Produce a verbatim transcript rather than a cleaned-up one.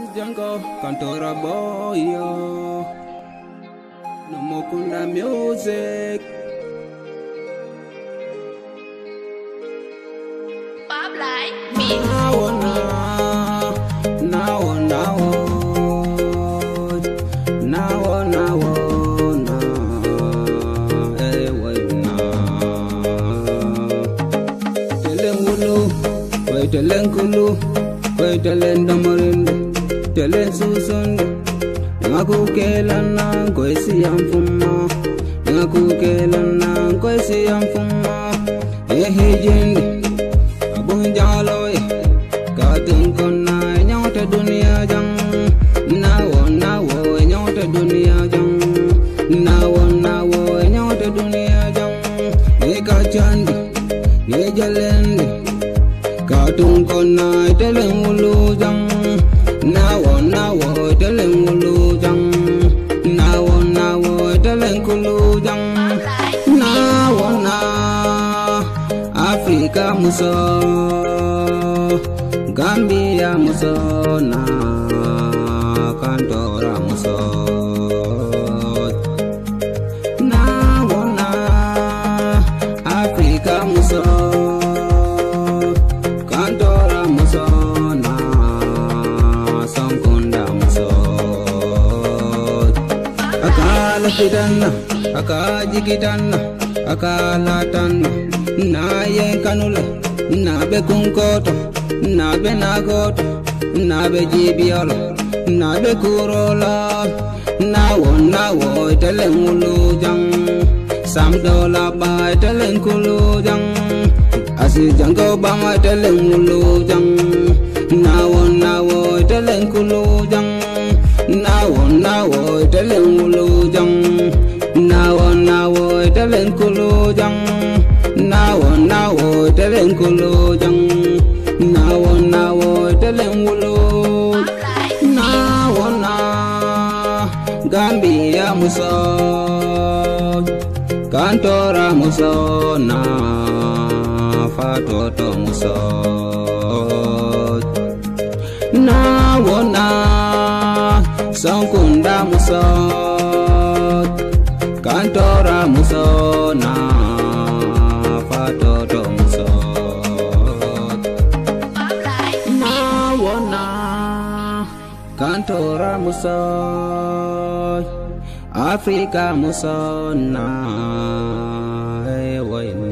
Jungle, Cantora Boyo, no Mokunda music. Pop like me. Now, now, now, now, now, now, now, hey, wait now. Telengulu, wait, telengulu. Wait till end of Marinda, tell it Susan. Nakukelana, Quasi am Fuma, Nakukelana, Quasi am Fuma, Ehijin, Abunjaloy, Cotton Cona, Yota Dunia Jang, now, now, Yota Dunia Jang, now, now, Yota Dunia Jang, Eka Chandi, Nejalendi. Katung kona teleng ulu jang, nawo nawo teleng ulu jang, nawo nawo teleng ulu jang, nawo na Afrika muso, Gambia muso na Cantora muso, nawo na Afrika muso. Akala akaji kitanna, akala tanna, na yen kanule, na be kunkoto, na be nagoto, na be jibiolo, na be kurola, na wo na wo telengulu jang, sam dola ba telengulu jang, asi jango bama telengulu jang, na wo na wo telengulu jang. Nawo nawo telengulu jang, nawo nawo telengulu jang, nawo nawo telengulu jang, nawo nawo telengulu, nawo na Gambia muso, Cantora muso na Fatoto muso, nawo na Sangkunda muso, Cantora muso na Fatoto muso, na wana Cantora muso, Afrika muso na, hey,